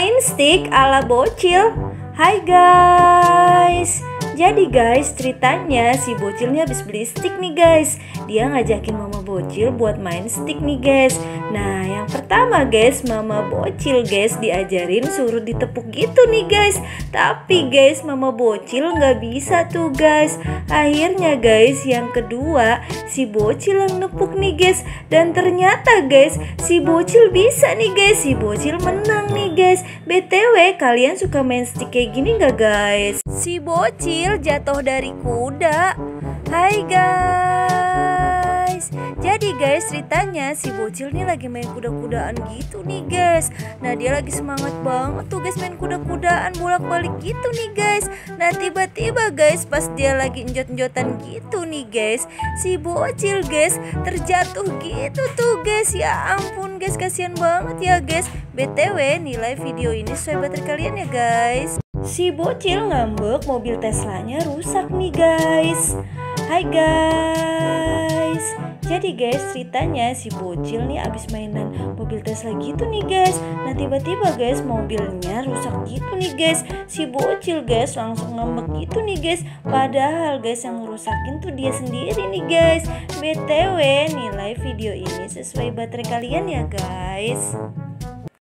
Main stick ala bocil. Hai guys. Jadi guys, ceritanya si bocilnya habis beli stick nih guys. Dia ngajakin mama bocil buat main stick nih guys. Nah, yang pertama guys, mama bocil guys diajarin suruh ditepuk gitu nih guys. Tapi guys, mama bocil nggak bisa tuh guys. Akhirnya guys, yang kedua si bocil yang nepuk nih guys. Dan ternyata guys, si bocil bisa nih guys. Si bocil menang nih guys. BTW, kalian suka main stick kayak gini nggak guys? Si bocil jatuh dari kuda. Hai guys. Jadi guys, ceritanya si bocil nih lagi main kuda-kudaan gitu nih guys. Nah, dia lagi semangat banget tuh guys main kuda-kudaan bolak-balik gitu nih guys. Nah, tiba-tiba guys pas dia lagi enjot-enjotan gitu nih guys, si bocil guys terjatuh gitu tuh guys. Ya ampun guys, kasihan banget ya guys. BTW, nilai video ini sesuai baterai kalian ya guys. Si bocil ngambek mobil Teslanya rusak nih guys. Hai guys. Jadi guys, ceritanya si bocil nih abis mainan mobil Tesla gitu nih guys. Nah, tiba-tiba guys mobilnya rusak gitu nih guys. Si bocil guys langsung ngambek gitu nih guys. Padahal guys yang ngerusakin tuh dia sendiri nih guys. BTW, nilai video ini sesuai baterai kalian ya guys.